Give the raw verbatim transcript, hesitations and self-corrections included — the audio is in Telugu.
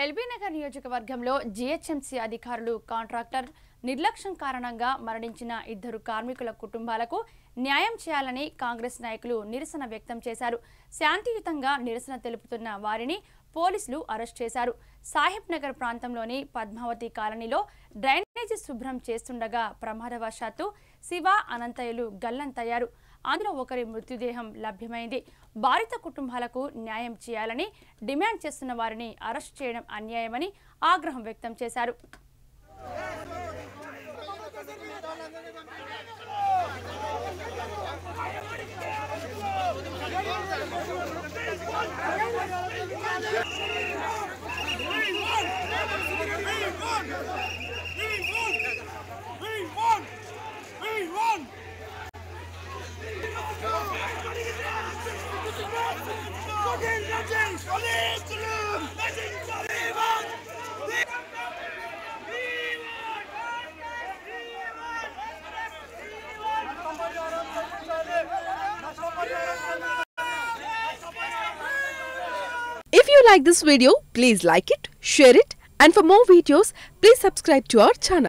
ఎల్బీ నగర్ నియోజకవర్గంలో జీహెచ్ఎంసీ అధికారులు కాంట్రాక్టర్ నిర్లక్ష్యం కారణంగా మరణించిన ఇద్దరు కార్మికుల కుటుంబాలకు న్యాయం చేయాలని కాంగ్రెస్ నాయకులు నిరసన వ్యక్తం చేశారు. శాంతియుతంగా నిరసన తెలుపుతున్న వారిని పోలీసులు అరెస్ట్ చేశారు. సాహిబ్ నగర్ ప్రాంతంలోని పద్మావతి కాలనీలో డ్రైనేజీ శుభ్రం చేస్తుండగా ప్రమాదవశాత్తు శివ అనంతయ్యలు గల్లంతయ్యారు. అందులో ఒకరి మృతదేహం లభ్యమైంది. బాధిత కుటుంబాలకు న్యాయం చేయాలని డిమాండ్ చేస్తున్న వారిని అరెస్ట్ చేయడం అన్యాయమని ఆగ్రహం వ్యక్తం చేశారు. If you like this video, please like it, share it, and for more videos, please subscribe to our channel.